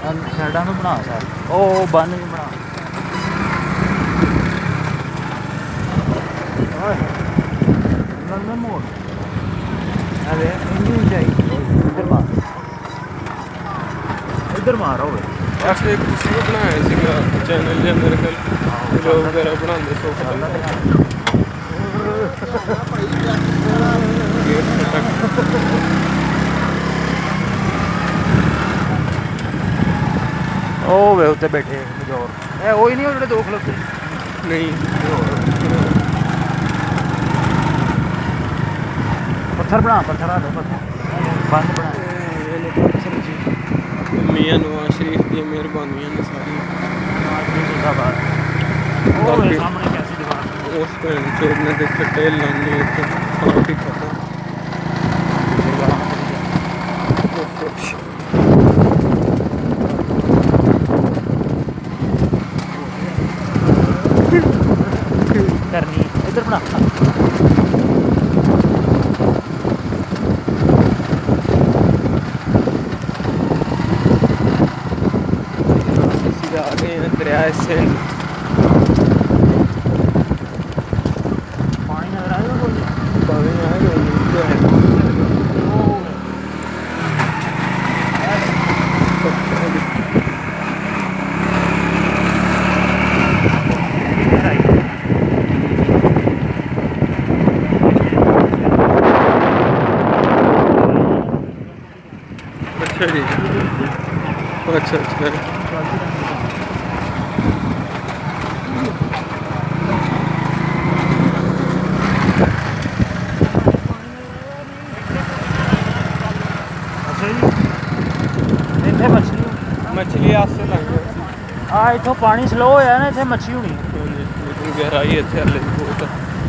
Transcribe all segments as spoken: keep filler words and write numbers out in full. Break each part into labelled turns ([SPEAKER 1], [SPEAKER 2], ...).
[SPEAKER 1] साइडा में बना सारी ओ बन भी बना लंदन मोड़ अरे इंजन चाहिए इधर मार इधर मारो
[SPEAKER 2] अच्छा एक दूसरे को बनाया सीगा चैनल या मेरे ख्याल लोग वगैरह बनाते सो
[SPEAKER 1] ओ वे उत्ते बैठे मजोर ए वो ही नहीं उड़े दो खलोते
[SPEAKER 2] नहीं
[SPEAKER 1] पत्थर बना पत्थर आ दो पत्थर बंद बना
[SPEAKER 2] मियां नवाज शरीफ की मेहरबानियां ने सारी
[SPEAKER 1] ओ सामने कैसी दीवार
[SPEAKER 2] उस पर चोर ने देखे टेल लाने तो काफी खतरा
[SPEAKER 1] करनी इधर बना
[SPEAKER 2] आ गए हैं दरिया से
[SPEAKER 1] पानी नजर आएगा कोई
[SPEAKER 2] पानी आएगा तो है अच्छा जी अच्छा अच्छा
[SPEAKER 1] इतने मछली
[SPEAKER 2] मछली आस्ते लग
[SPEAKER 1] आ इतों पानी स्लो होया ना इतने मच्छी होनी
[SPEAKER 2] लेकिन गहराई इतने हले बहुत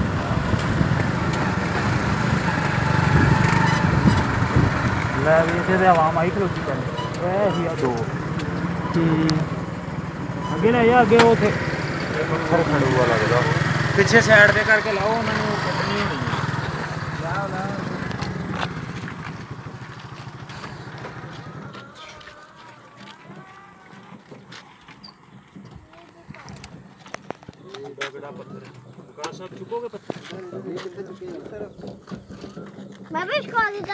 [SPEAKER 1] लै भी इतने आवाम आई खलोती कर दो अगे ले जा अगे वो पत्थर खड़े हुआ लगता पिछे साइड पे करके लाओ उन्होंने कटनी नहीं पत्थर चुकोगे पत्थर